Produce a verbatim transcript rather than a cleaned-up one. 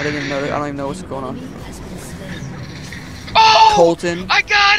I didn't even know. I don't even know what's going on. Oh! Colton. I got